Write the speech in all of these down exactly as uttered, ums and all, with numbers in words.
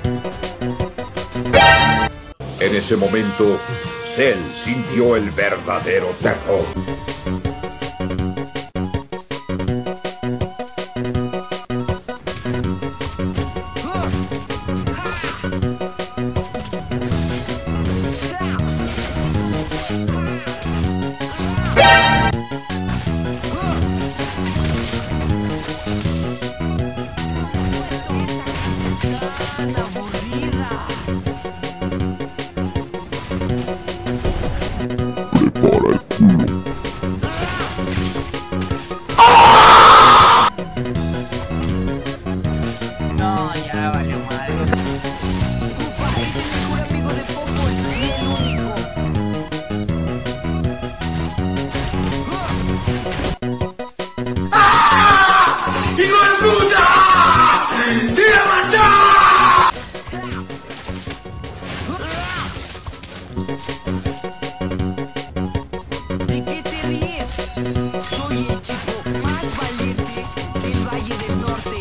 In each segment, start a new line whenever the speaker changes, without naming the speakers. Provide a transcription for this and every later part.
En ese momento, Cell sintió el verdadero terror.
No, ya valió madre. Upa, es el mejor amigo de Popol, el único.
¡Ah! ¡Hijo de puta! ¡Te iba a matar!
¿De qué te ríes? Soy el chico más valiente del Valle del Norte.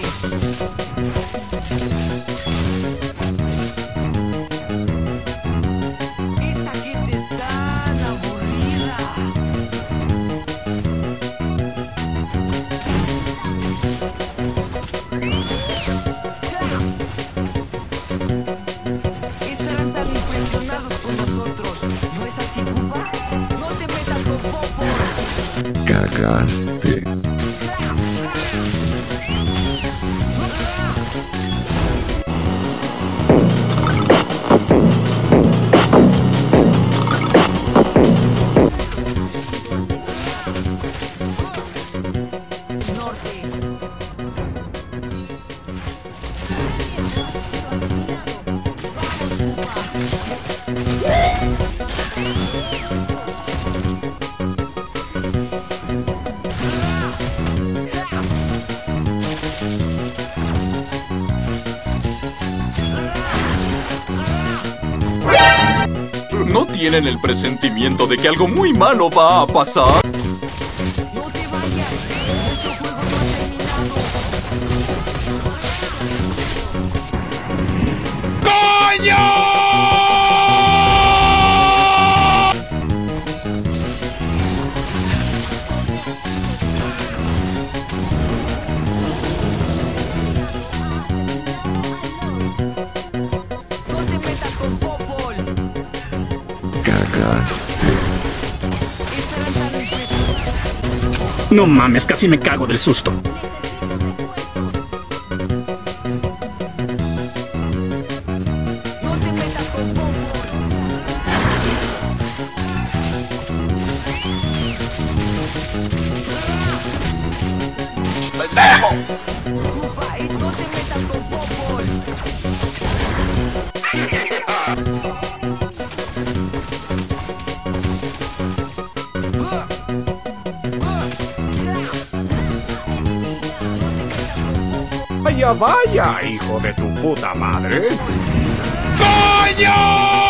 Esta gente es tan aburrida. Estarán tan impresionados con nosotros. ¿No es así, Cupa? No te metas con Popol.
Cagaste.
¿No tienen el presentimiento de que algo muy malo va a pasar?
¡No te vayas! ¡Nuestro juego no ha terminado! ¡No te metas con Popol!
Cagaste.
Estarán tan impresionados.
No mames, casi me cago del susto.
¡No te metas con Popol! Cupa, es no te metas con Popol.
Vaya, vaya, hijo de tu puta madre.
¡Coño!